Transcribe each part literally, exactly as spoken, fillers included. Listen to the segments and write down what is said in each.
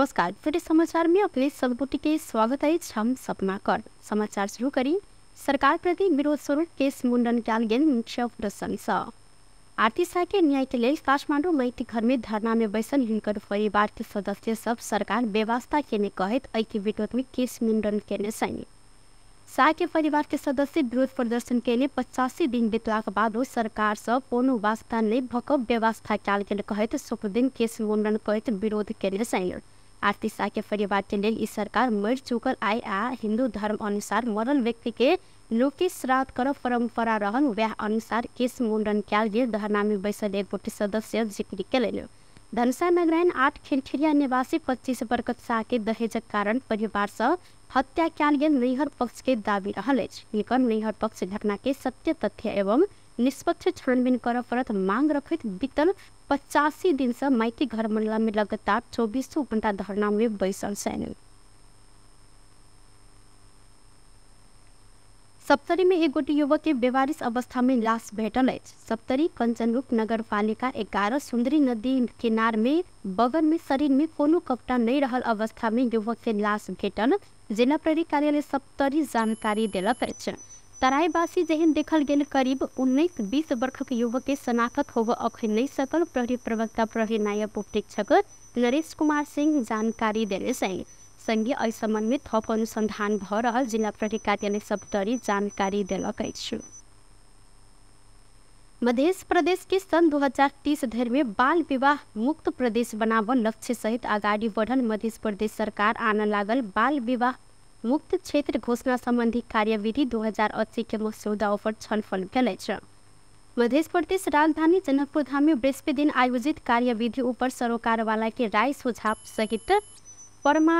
नमस्कार। फिर इस समाचार में अपने संपुटी के स्वागत है। हम सपना कर समाचार शुरू करी। सरकार प्रति विरोध स्वरूप केस मुंडन कैल गेल मुख्य प्रशंसा। आर्थिक सहायता के न्याय के लिए काठमांडू मैती घर में धरना में बैसल हिंकर परिवार के सदस्य सब सरकार व्यवस्था के कहत ऐके विरोध में केस मुंडन के सैनिक शाह के परिवार के सदस्य विरोध प्रदर्शन के लिए पचासी दिन बीतला के बाद सरकार सब कोनो वास्ता नहीं भकब व्यवस्था कैल गेल कहत शुभ दिन केस मुंडन कहत विरोध के सैनिक आर्थिक शाह के परिवार के लिए इस सरकार मर चुकल आय आ हिंदू धर्म अनुसार मरल व्यक्ति के लोके श्राद्ध कर परंपरा रहन वह अनुसार केस मुंडन कैल गेल धरना में बैसल एक गोटे सदस्य जिक्र केलनि। धनसा नगरायन आठ खिलखिलिया निवासी पच्चीस बरकत शाह के दहेजक कारण परिवार से हत्या कैल गेल नैहर पक्ष के दावी रहल अछि। एकर नैहर पक्ष घटना के सत्य तथ्य एवं निष्पक्ष छानबीन कर परत मांग रखत बीतल पचासी दिन से माइती घर मंडला में लगातार चौबीसों घंटा धरना में बैसल सैनिक। सप्तरी में एक गोटी युवक के बेवारिस अवस्था में लाश भेटल है। सप्तरी कंचनरूप नगर पालिका ग्यारह सुंदरी नदी किनार में बगल में शरीर में कोनो कपड़ा नहीं रहल अवस्था में युवक के लाश भेटल जिला प्रहरी कार्यालय सप्तरी जानकारी दिलक है। तराईवासी जहन देखल गेल करीब उन्नीस बीस वर्ष के युवक के शनाख्त होब अखन नहीं सकल प्रहरी प्रवक्ता प्रहरी नायब उपरीक्षक नरेश कुमार सिंह जानकारी दिले संगे एहि संबंध में थप अनुसंधान भ रहल जिला प्रहरी कार्यालय सप्तरी जानकारी दिलक अछि। मध्य प्रदेश के सन दो हजार तीस धरि में बाल विवाह मुक्त प्रदेश बनावन लक्ष्य सहित आगाड़ी बढ़ल मध्य प्रदेश सरकार आने लागल बाल विवाह मुक्त क्षेत्र घोषणा संबंधी कार्यविधि दो हजार अस्सी के मसौदा पर छलफल भेल अछि। मध्य प्रदेश राजधानी जनकपुर धाम में बृहस्पति दिन आयोजित कार्यविधि ऊपर सरोकार वाला के राय सुझाव सहित परमा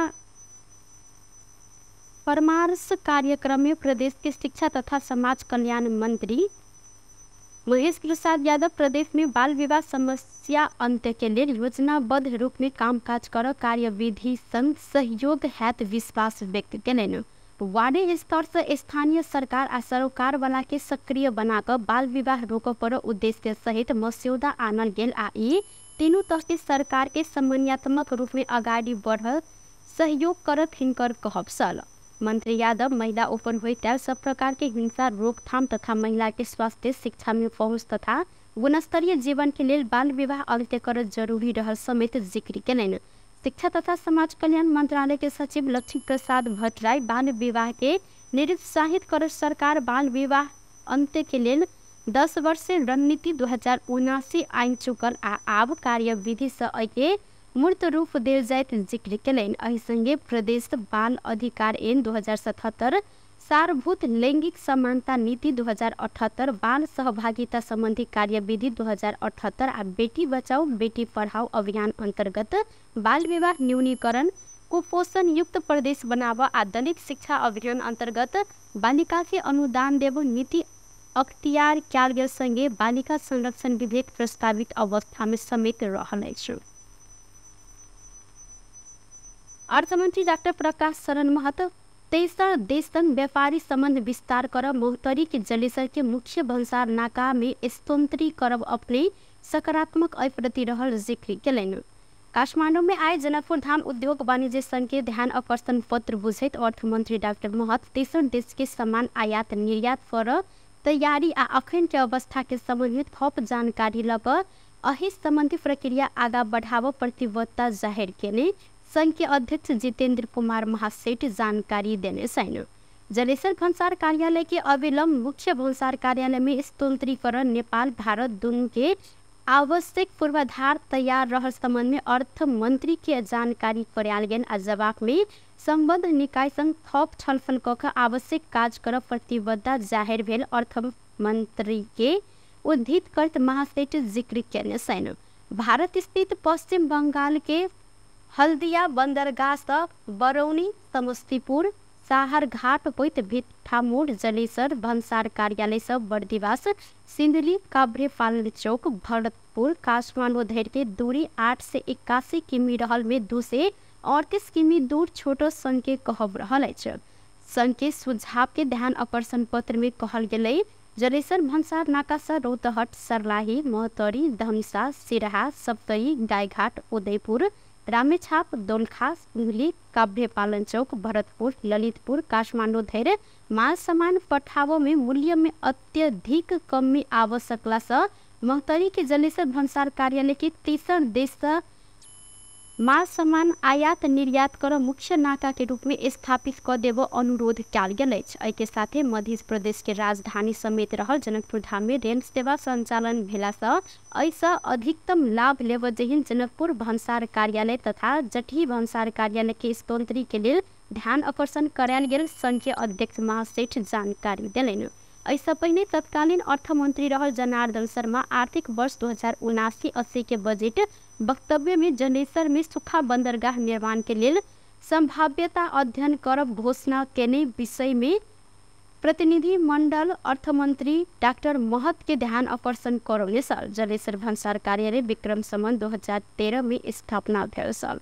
परामर्श कार्यक्रम में प्रदेश के शिक्षा तथा समाज कल्याण मंत्री महेश प्रसाद यादव प्रदेश में बाल विवाह समस्या अंत्य के लिए योजनाबद्ध रूप में कामकाज कर कार्यविधि संग सहयोग हैत विश्वास व्यक्त केलनि। वार्ड स्तर से स्थानीय सरकार आ सरोकार वाला के सक्रिय बनाकर बाल विवाह रोक पर उद्देश्य सहित मसौदा आनल गेल आ ई तीनों तरह के सरकार के समन्वयात्मक रूप में आगाड़ी बढ़ सहयोग करत हिनकर कहब सल। मंत्री यादव महिला ओपन हुई तैल सब प्रकार के हिंसा रोकथाम तथा महिला के स्वास्थ्य शिक्षा में पहुँच तथा गुणस्तरीय जीवन के लिए बाल विवाह अंत्य कर जरूरी रहल समेत जिक्र केलनि। शिक्षा तथा समाज कल्याण मंत्रालय के सचिव लक्ष्मी प्रसाद भट्टराय बाल विवाह के निरुत्साहित कर सरकार बाल विवाह अंत्य के लिए दस वर्ष से रणनीति दो हजार उनासी आइन चुकल आ आब कार्यविधि से ऐके मूर्त रूप देल जाइत जिक्र केलनि। एहि संगे प्रदेश बाल अधिकार ऐन दो हजार सतहत्तर सारभूत लैंगिक समानता नीति दो हजार अठहत्तर बाल सहभागिता संबंधी कार्यविधि दो हजार अठहत्तर आ बेटी बचाओ बेटी पढ़ाओ अभियान अंतर्गत बाल विवाह न्यूनीकरण कुपोषण युक्त प्रदेश बनावा आ दलित शिक्षा अभियान अंतर्गत बालिका के अनुदान देव नीति अख्तियार कैल गेल संगे बालिका संरक्षण विधेयक प्रस्तावित अवस्था में समेत रहल अछि। अर्थमंत्री डॉक्टर प्रकाश शरण महतो तेसर देश संग व्यापारी संबंध विस्तार कर मोहतरी के जलेसर के मुख्य भंसार नाका में स्तोंत्री करब अपने सकारात्मक अय प्रति रहल जिक्र केलनि। काठमांडू में आए जनकपुर धाम उद्योग वाणिज्य संघ के ध्यान आकर्षण पत्र बुझैत अर्थमंत्री डॉक्टर महतो तेसर देश के सामान आयात निर्यात पर तैयारी आ अखन के अवस्था के संबंध में थप जानकारी लग एहि संबंधी प्रक्रिया आगा बढ़ाव प्रतिबद्धता जाहिर केने संघ के अध्यक्ष जितेंद्र कुमार महासेठ जानकारी देने सैन। जलेसर भंसार कार्यालय के अविलंब मुख्य भंसार कार्यालय में स्तोंत्रीकरण नेपाल भारत दोनों के आवश्यक पूर्वाधार तैयार रह संबंध में अर्थ मंत्री के जानकारी करायल गेल आ जवाब में संबद्ध निकाय संग थप छलफल कऽ आवश्यक काज कर प्रतिबद्धता जाहिर भेल अर्थ मंत्री के उद्धृत करत महासेठ जिक्र केने सैन। भारत स्थित पश्चिम बंगाल के हल्दिया बंदरगाह से बरौनी समस्तीपुर साहरघाट होइत भिट्ठामोड़ जलेसर भंसार कार्यालय से बर्दिवास सिंदली काभ्रे पाल चौक भरतपुर काठमांडू धरि के दूरी आठ से इक्यासी किमी रहल में दू से अड़तीस किमी दूर छोटो संघ के कहब रहल अछि। संघ के सुझाव के ध्यान आकर्षण पत्र में कहल गेलै जलेसर भंसार नाका से रोहतहट सरलाही महतरी धनुषा सिराहा सप्तरी गायघाट उदयपुर रामेछाप, दोलखा, सिंहली, काभ्रेपालन चौक, भरतपुर, ललितपुर, काठमांडू धैर्य माल सामान पठावों में मूल्य में अत्यधिक कमी आवश्यकला से महोत्तरी के जलेसर भन्सार कार्यालय के तीसर देश माल सामान आयात निर्यात कर मुख्य नाका के रूप में स्थापित कर देव अनुरोध कल गेल अछि। एहि के साथे मध्य प्रदेश के राजधानी समेत रहल जनकपुर धाम में रेल सेवा संचालन भेला से ऐसा अधिकतम लाभ लेव जहिन जनकपुर भन्सार कार्यालय तथा जटही भन्सार कार्यालय के स्तोत्री के लिए ध्यान आकर्षण करायल गेल संघीय अध्यक्ष महासेठ जानकारी दिलैन। ऐसा पहले तत्कालीन अर्थमंत्री रहल जनार्दन शर्मा आर्थिक वर्ष दो हजार उनासी अस्सी के बजट वक्तव्य में जलेसर में सूखा बंदरगाह निर्माण के लिए संभाव्यता अध्ययन करब घोषणा केने विषय में प्रतिनिधि मंडल अर्थमंत्री डॉक्टर महत के ध्यान आकर्षण करौले साल जलेसर भन्सार कार्यालय विक्रम संवत दो हजार तेरह में स्थापना भेल साल।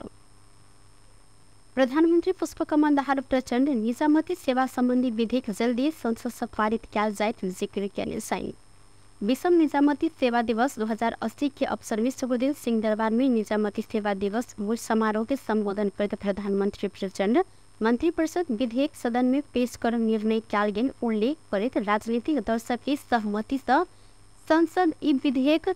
प्रधानमंत्री पुष्पकमल दाहाल प्रचंड निजामती सेवा संबंधी विधेयक जल्दी संसद से पारित किया जाए जिक्र केने साइन। विश्व निजामती सेवा दिवस दो हजार अस्सी के अवसर में सुखदेव सिंह दरबार में निजामती सेवा दिवस मूल समारोह के संबोधन करते प्रधानमंत्री प्रचंड मंत्रिपरिषद विधेयक सदन में पेश कर निर्णय किया गेल उल्लेख करते राजनीतिक दल सब की सहमति से संसद ई विधेयक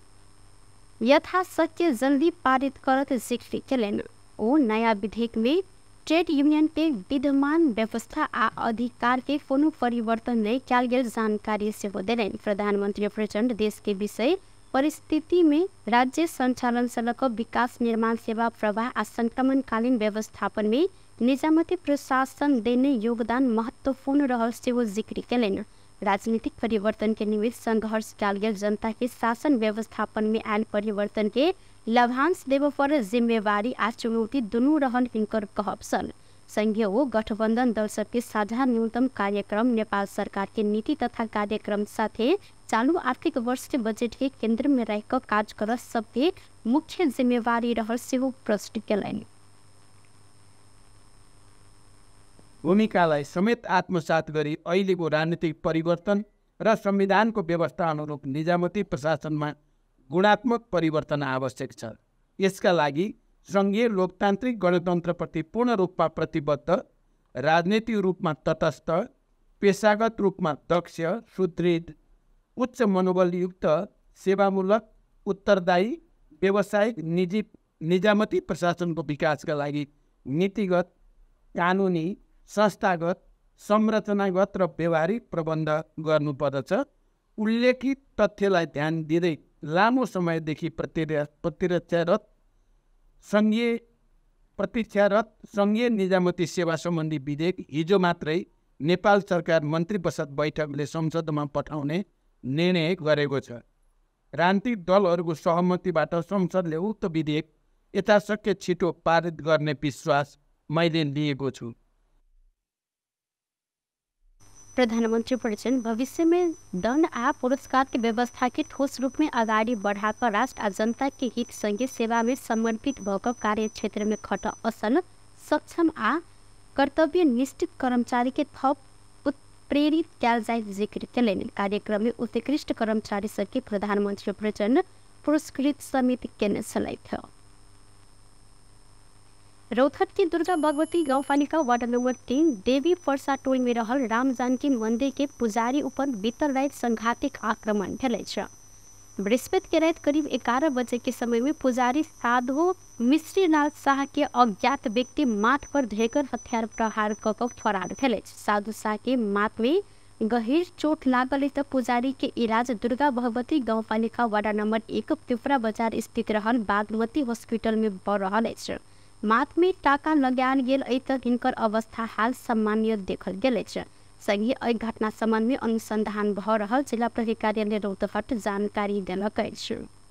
यथाशक्य जल्दी पारित करत जिक्र केलनि। ओ नया विधेयक में ट्रेड यूनियन के विद्यमान व्यवस्था आ अधिकार के कोनो परिवर्तन नहीं किया गेल जानकारी से देलनि। प्रधानमंत्री प्रचंड देश के विषय परिस्थिति में राज्य संचालन सड़क विकास निर्माण सेवा प्रवाह आ संक्रमणकालीन व्यवस्थापन में निजामती प्रशासन देने योगदान महत्वपूर्ण रहल से जिक्र केलनि। राजनीतिक परिवर्तन के निमित्त संघर्ष कयल गेल जनता के शासन व्यवस्थापन में आयल परिवर्तन के लाभांश देव पर जिम्मेवारी आ चुनौती दुनू रहन हिनकर कहब सन। संघीय ओ गठबंधन दल सबके साझा न्यूनतम कार्यक्रम नेपाल सरकार के नीति तथा कार्यक्रम साथे चालू आर्थिक वर्ष के बजट के केंद्र में रहकर काज कर सबके मुख्य जिम्मेवारी रहल से प्रश्न केलनि। भूमिकालाई समेत आत्मसात गरी अहिलेको राजनीतिक परिवर्तन र संविधानको व्यवस्था अनुरूप निजामती प्रशासनमा गुणात्मक परिवर्तन आवश्यक छ। यसका लागि सङ्घीय लोकतान्त्रिक गणतन्त्रप्रति पूर्ण रूपमा प्रतिबद्ध, राजनीतिक रूपमा तटस्थ, पेशागत रूपमा दक्ष, सुदृढ, उच्च मनोबलयुक्त, सेवामूलक, उत्तरदायी, व्यावसायिक निजी निजामती प्रशासनको विकासका लागि नीतिगत, कानुनी, संस्थागत, संरचनागत र व्यवहारिक प्रबन्ध गर्नुपर्दछ। उल्लेखित तथ्यलाई ध्यान दिँदै लामो समयदेखि प्रतिरक्षारत सङ्घीय प्रतीक्षारत सङ्घीय निजामती सेवा सम्बन्धी विधेयक हिजो मात्रै नेपाल सरकार मन्त्रिपरिषद बैठकले संसदमा पठाउने निर्णय गरेको छ। राजनीतिक दलहरूको सहमतिबाट संसदले उक्त विधेयक यथाशक्य छिटो पारित गर्ने विश्वास मैले लिएको छु। प्रधानमंत्री प्रचंड भविष्य में दंड आ पुरस्कार की व्यवस्था के ठोस रूप में अगाडि बढ़ाकर राष्ट्र आ जनता के हित संघीय सेवा में समर्पित भकर कार्य क्षेत्र में खट असल सक्षम आ कर्तव्य निष्ठित कर्मचारी के थप उत्प्रेरित कयल जाय जिक्र केलनि। कार्यक्रम में उत्कृष्ट कर्मचारी सबके प्रधानमंत्री प्रचंड पुरस्कृत समिति केने छलथि। रौथट की दुर्गा भगवती गाउँपालिका वार्ड नंबर तीन देवी पर्सा टोल में रहल राम जानकी मंदिर के पुजारी ऊपर बीतल रात संघातिक आक्रमण भेल छ। बृहस्पति के रात करीब ग्यारह बजे के समय में पुजारी साधु मिश्री लाल शाह के अज्ञात व्यक्ति माथ पर ढेकर हथियार प्रहार कऽ कऽ फरार भेल। साधु शाह के माथ में गहीर चोट लागल त पुजारी के इलाज दुर्गा भगवती गाउँपालिका वार्ड नंबर एक पिपरा बाजार स्थित रहल बागमती हॉस्पिटल में भऽ रहल अछि। माथ में टाका लगायल गेल त हिनकर अवस्था हाल सामान्य देखल गेल अछि। संघीय एहि घटना संबंध में अनुसंधान भऽ रहल जिला प्राधिकारी रौतहट जानकारी देलक अछि।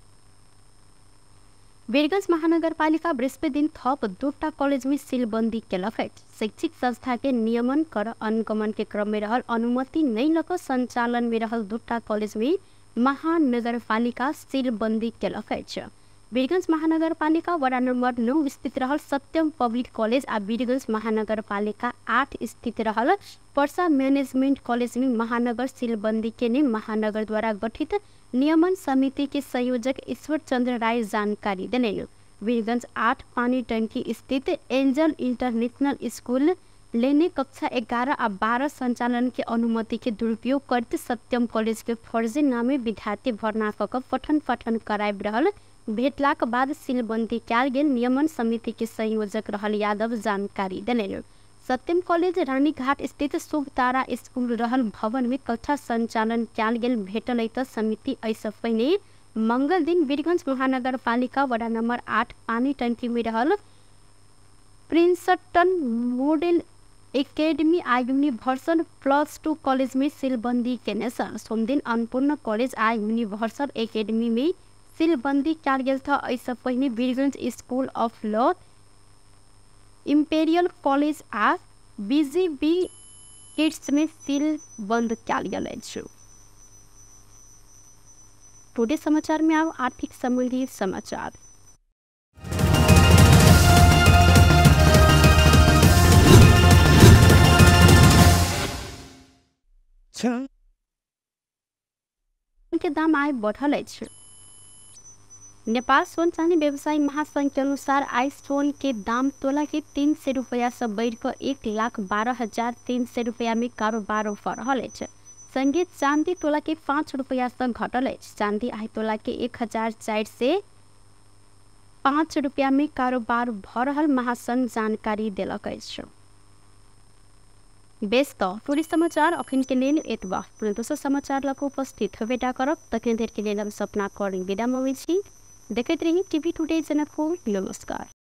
वीरगंज महानगरपालिका बृहस्पति दिन थप दूटा कॉलेज में सीलबंदी केलक अछि। शैक्षिक संस्था के नियमन कर अनुगमन के क्रम में रहल अनुमति नहीं लक संचालन में रहल दूटा कॉलेज में महानगरपालिका सीलबंदी केलक अछि। वीरगंज महानगरपालिका वडा नंबर नौ स्थित रहल सत्यम पब्लिक कॉलेज आ वीरगंज महानगरपालिका आठ स्थित रहल पर्सा मैनेजमेंट कॉलेज में महानगर सीलबंदी के ने महानगर द्वारा गठित नियमन समिति के संयोजक ईश्वर चंद्र राय जानकारी देने। वीरगंज आठ पानी टंकी स्थित एंजल इंटरनेशनल स्कूल लेने कक्षा ग्यारह और बारह संचालन के अनुमति के दुरुपयोग करते सत्यम कॉलेज के फर्जी नामे विद्यार्थी भर्ना कऽ पठन पाठन कराब रहल भेटलाक बाद सीलबंदी कयल गेल नियमन समिति के संयोजक रहल यादव जानकारी देलनि। सत्यम कॉलेज रानीघाट स्थित शुभ तारा स्कूल रहल भवन में कक्षा संचालन कयल गेल भेटल त समिति ऐसा पहिने मंगल दिन वीरगंज महानगर पालिका वडा नंबर आठ पानी टंकी में रहल प्रिंसटन मॉडल एकेडमी आ यूनिवर्सल प्लस टू कॉलेज में सीलबंदी केने सोम दिन अन्नपूर्ण कॉलेज आ यूनिवर्सल एकेडमी में सीलबंदी कयल गेल था। ऐसा पहिने Birgunj school of law, imperial college आ बीजीबी किड्स में सील बंद कयल गेल अछि। टुडे समाचार में आओ आर्थिक संबंधी समाचार। के दाम आय बढ़ल अछि। नेपाल सोन चांदी व्यवसायी महासंघ के अनुसार आई सोन के दाम तोला के तीन सौ रुपया से बढ़ कर एक लाख बारह हजार तीन सौ रुपया में कारोबार भ रहल अछि। संगे चांदी तोला के पाँच रुपया से घटल अछि। चांदी आई तोला के एक हजार चार से पाँच रुपया में कारोबार भ रहल महासंघ जानकारी देलक अछि। बेस तो पूरी समाचार अखन के लेल एतबा पुनः दोसर समाचार लक उपस्थित होबेटा करब तखन देर के लेल हम सपना करी विदा मबै छी। देखैत रही टीवी टुडे जनकपुर। नमस्कार।